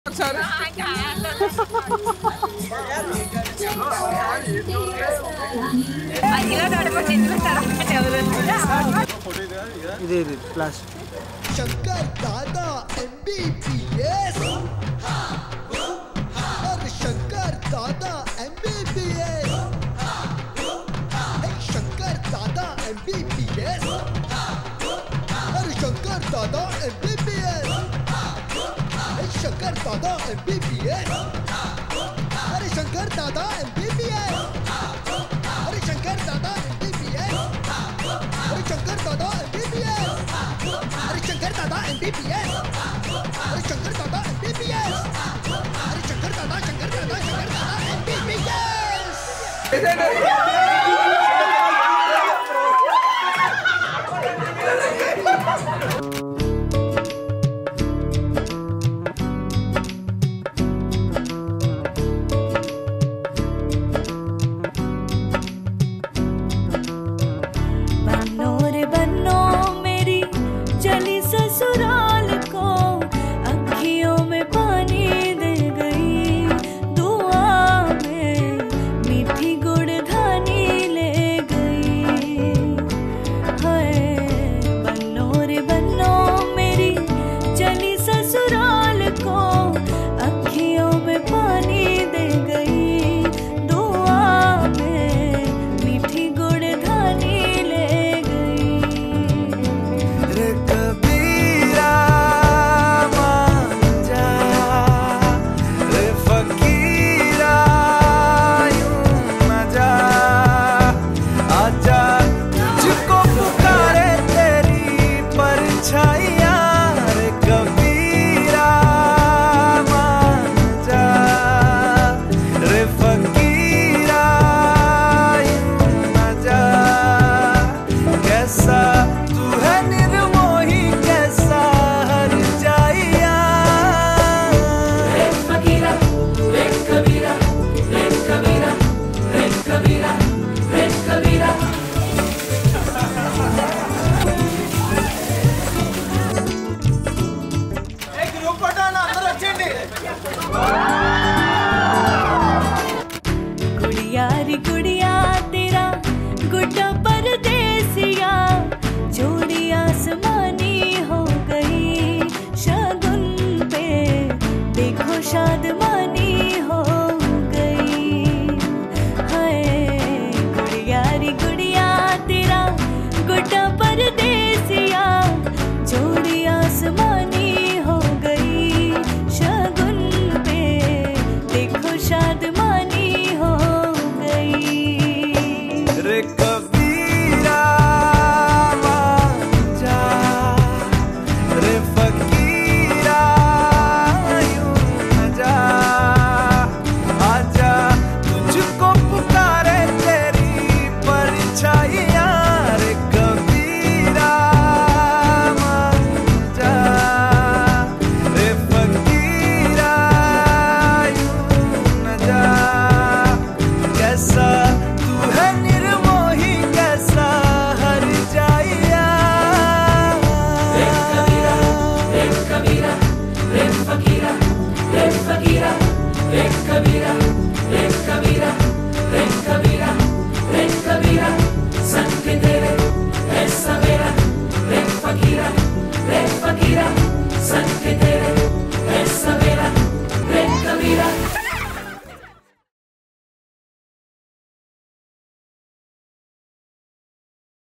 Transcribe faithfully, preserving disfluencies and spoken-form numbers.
शंकर दादा एमबीबीएस और शंकर दादा एमबीबीएस शंकर दादा एमबीबीएस और शंकर दादा एमबीबीएस शंकर दादा एमबीबीएस अरे शंकर दादा एमबीबीएस अरे शंकर दादा एमबीबीएस अरे शंकर दादा एमबीबीएस अरे शंकर दादा एमबीबीएस अरे शंकर दादा एमबीबीएस अरे शंकर दादा शंकर दादा शंकर दादा एमबीबीएस। ससुराल को अखियों में पानी दे गई, दुआ में मीठी गुड़ धानी ले गई। हाय बन्नो रे बन्नो मेरी चली ससुराल को अखियों में पानी दे गई, दुआ में मीठी गुड़ धानी ले गई। गुड़िया रे गुड़िया तेरा गुड्डा परदेसिया, जोड़ी आसमानी हो गई, शगुन पे देखो शादमानी हो गई। हाय गुड़िया रे गुड़िया तेरा गुड्डा परदेसिया, जोड़ी आसमानी हो गई, शगुन पे देखो शादमानी हो गई। रे कबीरा जा रे फकीरा यूं न जा, आजा तुझको पुकारे तेरी परछाइयां। रे कबीरा जा रे फकीरा यूं न जा, कैसा तू है निर्मोही कैसा हर जाइया। रे कबीरा रे कबीरा रे फकीरा रे फकीरा रे कबीरा।